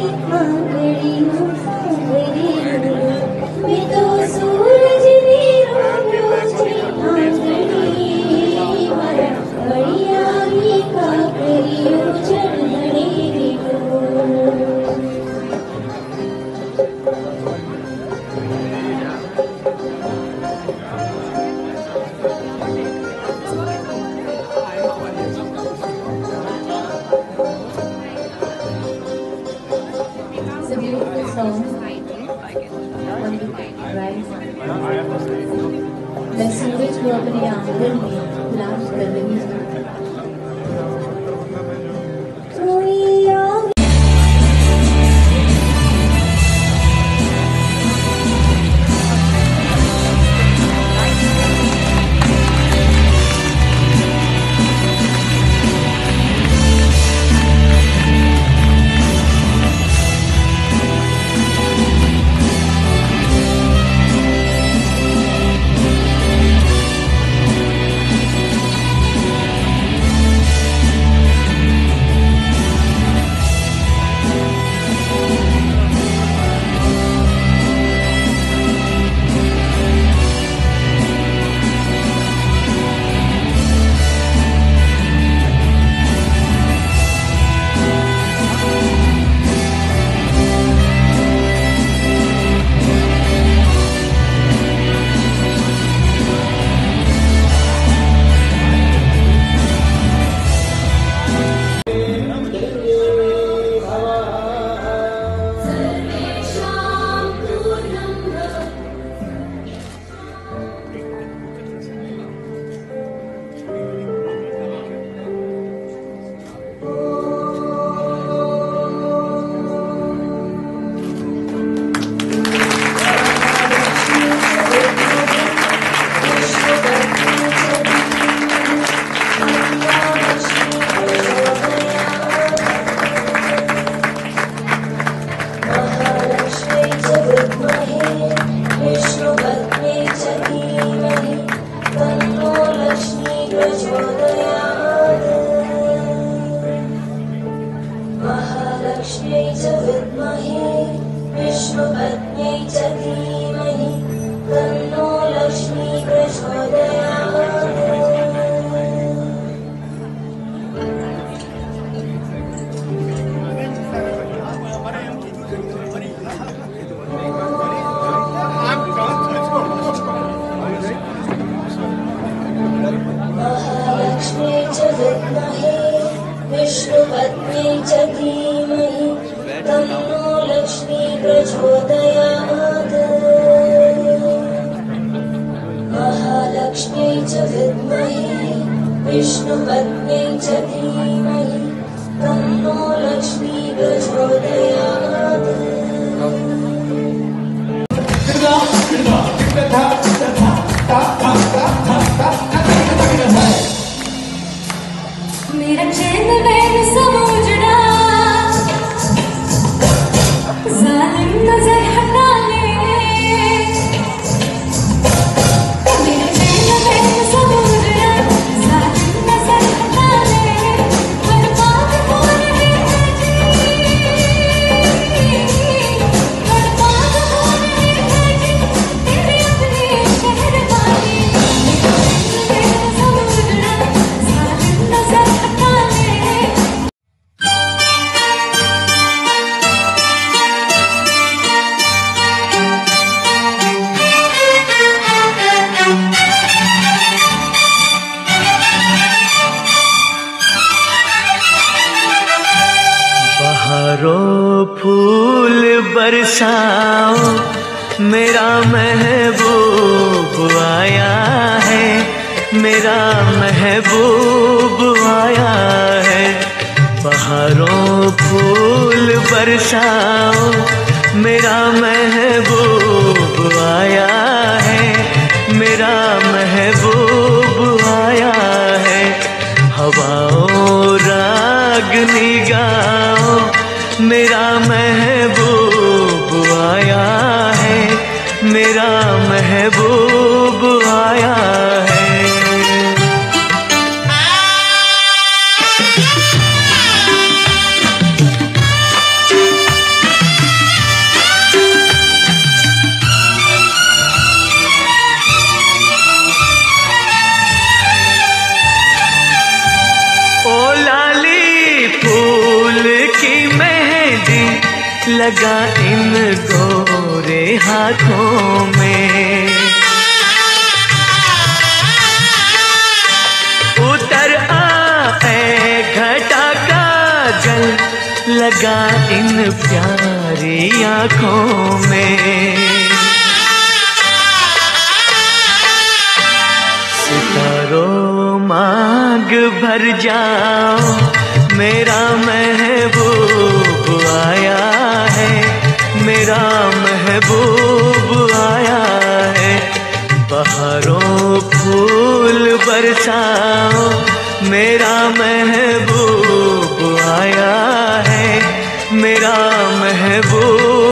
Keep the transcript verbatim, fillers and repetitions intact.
सूरज को अपने आंगन में लाश कर रही है। महालक्ष्म्यै च विद्महे विष्णुपत्न्यै च धीमहि तन्नो लक्ष्मी प्रचोदयात्। महालक्ष्म्यै च विद्महे विष्णुपत्न्यै च धीमहि तन्नो लक्ष्मी प्रचोदयात्। महालक्ष्म्यै च विद्महे विष्णुपत्न्यै च धीमहि तन्नो लक्ष्मी प्रचोदयात्। मेरा चैन वैन सब उजड़ा, जालिम नजर हटा ले। मेरा चैन वैन सब उजड़ा, जालिम नजर हटा ले। बर्बाद हो रहे हैं जी, बर्बाद हो रहे हैं जी तेरे अपने शहर वाले। मेरा चैन वैन सब उजड़ा, जालिम नजर हटा ले। बहारों फूल बरसाओ, मेरा महबूब आया है, मेरा महबूब आया है। बहारों फूल बरसाओ, मेरा महबूब आया है, मेरा महबूब आया है। हवाओं रागनी गाओ, मेरा महबूब आया है, मेरा महबूब आया है। लगा इन गोरे हाथों में। उतर आए घटा का जल लगा इन प्यारी आँखों में। सितारों मांग भर जाओ मेरा महबूब आया है, मेरा महबूब आया है। बहारों फूल बरसाओ मेरा महबूब आया है, मेरा महबूब